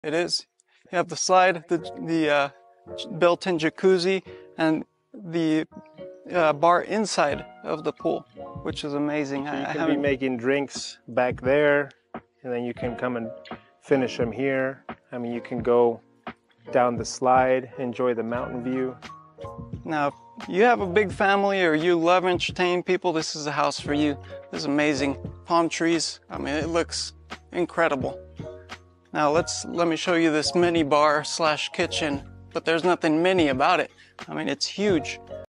It is. You have the slide, the built-in jacuzzi, and the bar inside of the pool, which is amazing. So you can be making drinks back there, and then you can come and finish them here. I mean, you can go down the slide, enjoy the mountain view. Now, if you have a big family or you love entertaining people, this is a house for you. This is amazing. Palm trees. I mean, it looks incredible. Now let me show you this mini bar slash kitchen, but there's nothing mini about it. I mean, it's huge.